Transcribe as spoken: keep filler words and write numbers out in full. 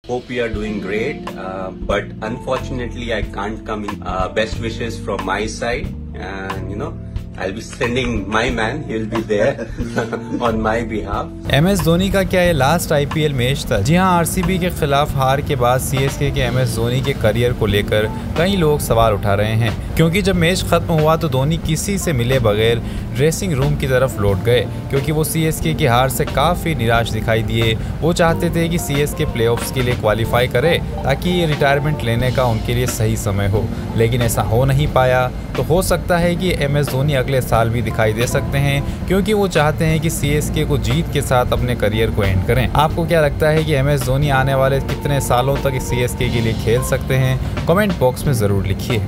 Hope you are doing great, uh, but unfortunately I can't come in. Uh, best wishes from my side, and you know, I'll be sending my man. He'll be there on my behalf. M S Dhoni का क्या ये last I P L match था? जी हाँ, R C B के खिलाफ हार के बाद सी एस के के एम एस धोनी के करियर को लेकर कई लोग सवाल उठा रहे हैं, क्योंकि जब मैच खत्म हुआ तो धोनी किसी से मिले बगैर ड्रेसिंग रूम की तरफ लौट गए, क्योंकि वो सी एस के की हार से काफ़ी निराश दिखाई दिए। वो चाहते थे कि सी एस के प्लेऑफ्स के लिए क्वालिफाई करे ताकि ये रिटायरमेंट लेने का उनके लिए सही समय हो, लेकिन ऐसा हो नहीं पाया। तो हो सकता है कि एम एस धोनी अगले साल भी दिखाई दे सकते हैं, क्योंकि वो चाहते हैं कि सी एस के को जीत के साथ अपने करियर को एंड करें। आपको क्या लगता है कि एम एस धोनी आने वाले कितने सालों तक सी एस के के लिए खेल सकते हैं? कमेंट बॉक्स में ज़रूर लिखिए।